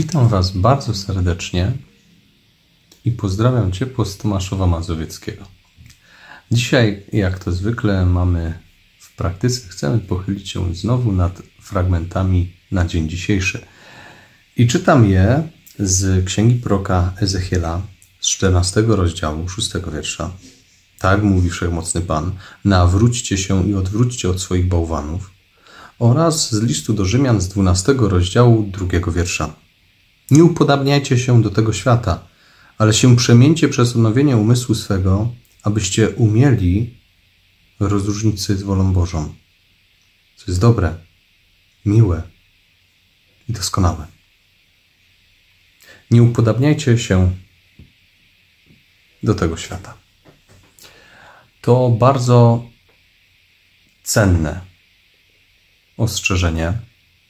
Witam Was bardzo serdecznie i pozdrawiam ciepło z Tomaszowa Mazowieckiego. Dzisiaj, jak to zwykle mamy w praktyce, chcemy pochylić się znowu nad fragmentami na dzień dzisiejszy. I czytam je z księgi proroka Ezechiela z 14 rozdziału, 6 wiersza. Tak mówi Wszechmocny Pan: nawróćcie się i odwróćcie od swoich bałwanów. Oraz z listu do Rzymian z 12 rozdziału, 2 wiersza. Nie upodabniajcie się do tego świata, ale się przemieńcie przez odnowienie umysłu swego, abyście umieli rozróżnić się z wolą Bożą, co jest dobre, miłe i doskonałe. Nie upodabniajcie się do tego świata. To bardzo cenne ostrzeżenie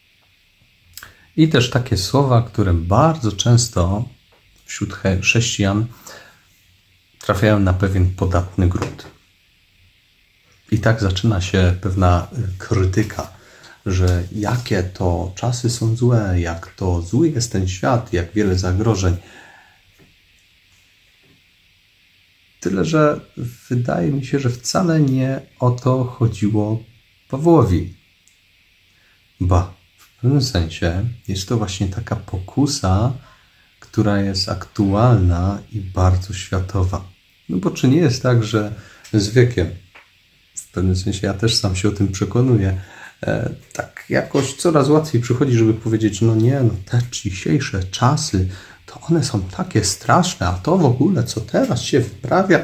i też takie słowa, które bardzo często wśród chrześcijan trafiają na pewien podatny grunt. I tak zaczyna się pewna krytyka, że jakie to czasy są złe, jak to zły jest ten świat, jak wiele zagrożeń. Tyle, że wydaje mi się, że wcale nie o to chodziło Pawłowi. W pewnym sensie jest to właśnie taka pokusa, która jest aktualna i bardzo światowa. No bo czy nie jest tak, że z wiekiem, w pewnym sensie ja też sam się o tym przekonuję, tak jakoś coraz łatwiej przychodzi, żeby powiedzieć, te dzisiejsze czasy, to one są takie straszne, a to w ogóle, co teraz się wyprawia.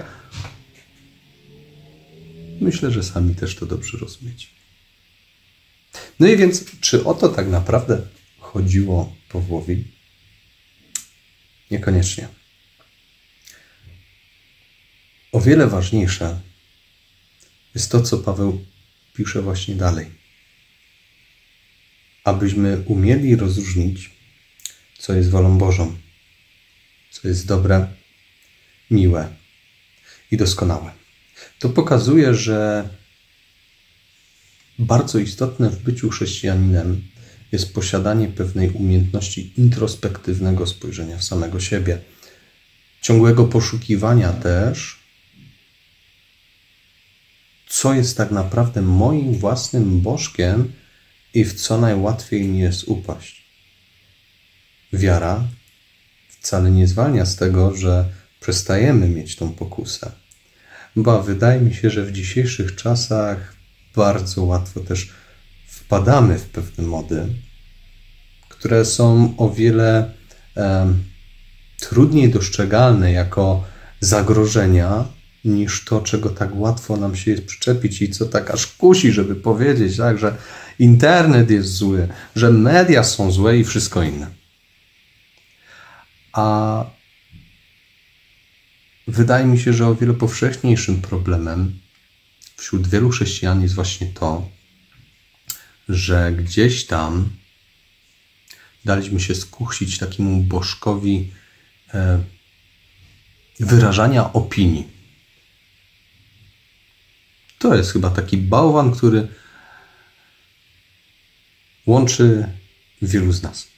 Myślę, że sami też to dobrze rozumiecie. No i więc, czy o to tak naprawdę chodziło Pawłowi? Niekoniecznie. O wiele ważniejsze jest to, co Paweł pisze właśnie dalej. Abyśmy umieli rozróżnić, co jest wolą Bożą, co jest dobre, miłe i doskonałe. To pokazuje, że bardzo istotne w byciu chrześcijaninem jest posiadanie pewnej umiejętności introspektywnego spojrzenia w samego siebie. Ciągłego poszukiwania też, co jest tak naprawdę moim własnym bożkiem i w co najłatwiej mi jest upaść. Wiara wcale nie zwalnia z tego, że przestajemy mieć tą pokusę. Wydaje mi się, że w dzisiejszych czasach bardzo łatwo też wpadamy w pewne mody, które są o wiele trudniej dostrzegalne jako zagrożenia niż to, czego tak łatwo nam się jest przyczepić i co tak aż kusi, żeby powiedzieć, tak, że internet jest zły, że media są złe i wszystko inne. A wydaje mi się, że o wiele powszechniejszym problemem wśród wielu chrześcijan jest właśnie to, że gdzieś tam daliśmy się skusić takiemu bożkowi wyrażania opinii. To jest chyba taki bałwan, który łączy wielu z nas.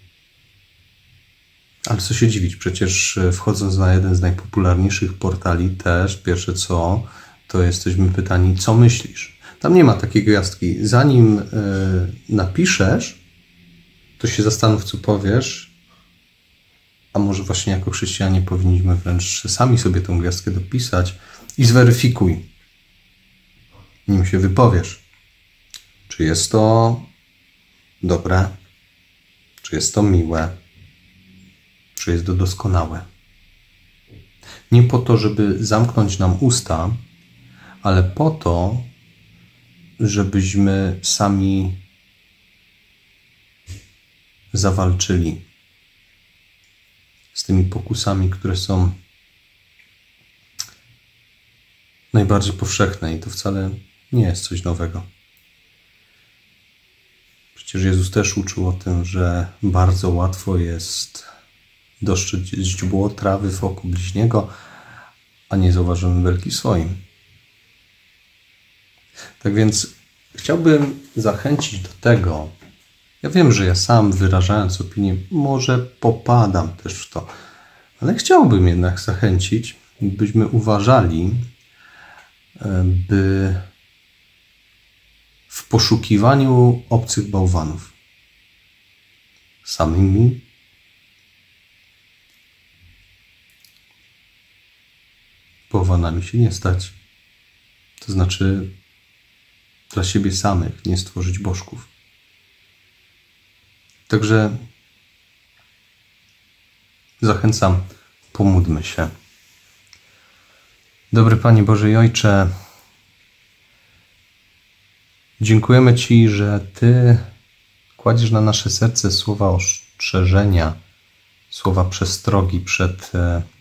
Ale co się dziwić, przecież wchodząc na jeden z najpopularniejszych portali też, pierwsze co, to jesteśmy pytani, co myślisz? Tam nie ma takiej gwiazdki. Zanim napiszesz, to się zastanów, co powiesz, a może właśnie jako chrześcijanie powinniśmy wręcz sami sobie tę gwiazdkę dopisać i zweryfikuj, nim się wypowiesz. Czy jest to dobre? Czy jest to miłe? Czy jest to doskonałe? Nie po to, żeby zamknąć nam usta, ale po to, żebyśmy sami zawalczyli z tymi pokusami, które są najbardziej powszechne i to wcale nie jest coś nowego. Przecież Jezus też uczył o tym, że bardzo łatwo jest dostrzec źdźbło trawy w oku bliźniego, a nie zauważymy belki w swoim. Tak więc chciałbym zachęcić do tego, Ja wiem, że ja sam, wyrażając opinię, może popadam też w to, ale chciałbym jednak zachęcić, byśmy uważali, by w poszukiwaniu obcych bałwanów samymi bałwanami się nie stać. To znaczy dla siebie samych nie stworzyć bożków. Także zachęcam, pomódlmy się. Dobry Panie Boże i Ojcze, dziękujemy Ci, że Ty kładziesz na nasze serce słowa ostrzeżenia, słowa przestrogi przed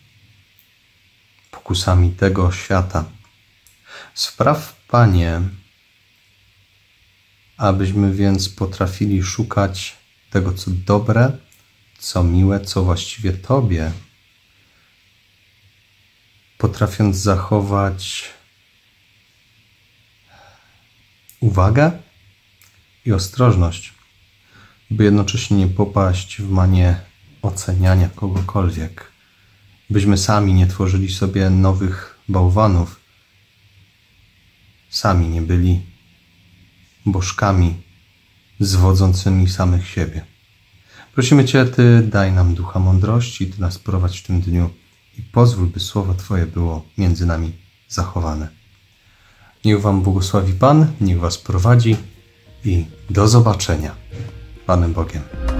pokusami tego świata. Spraw, Panie, abyśmy więc potrafili szukać tego, co dobre, co miłe, co właściwie Tobie, potrafiąc zachować uwagę i ostrożność, by jednocześnie nie popaść w manię oceniania kogokolwiek, byśmy sami nie tworzyli sobie nowych bałwanów, sami nie byli bożkami zwodzącymi samych siebie. Prosimy Cię, Ty daj nam ducha mądrości, Ty nas prowadź w tym dniu i pozwól, by słowo Twoje było między nami zachowane. Niech Wam błogosławi Pan, niech Was prowadzi i do zobaczenia. Panem Bogiem.